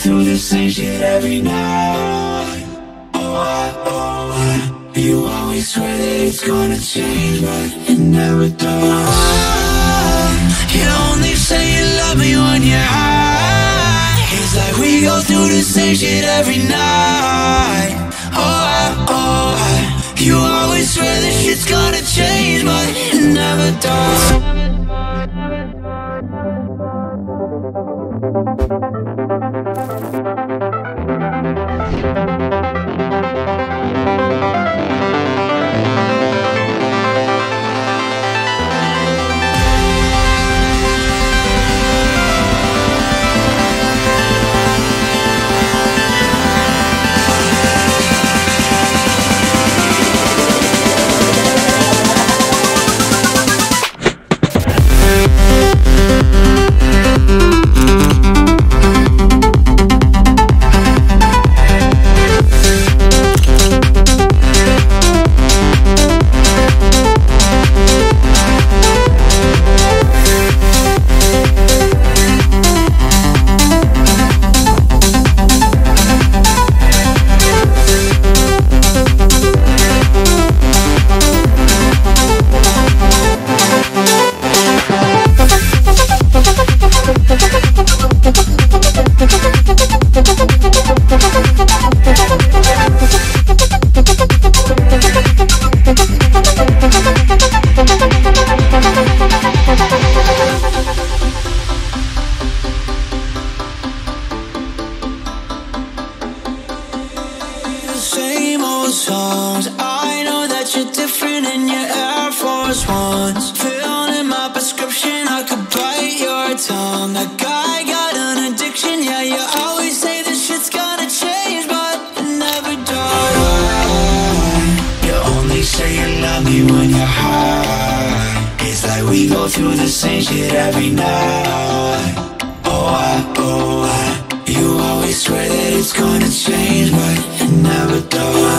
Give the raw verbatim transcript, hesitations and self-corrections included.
through the same shit every night. Oh, I, oh, I. You always swear that it's gonna change, but it never does. You only say you love me when you're high. It's like we go through the same shit every night. Oh, I, oh, I. You always swear that shit's gonna change, but it never does. Same old songs. I know that you're different in your Air Force Ones. Filling my prescription, I could bite your tongue. That guy got an addiction. Yeah, you always say this shit's gonna change, but it never does. You only say you love me when you're high. It's like we go through the same shit every night. Oh, I, oh, I. You always swear that it's gonna change, but it never does.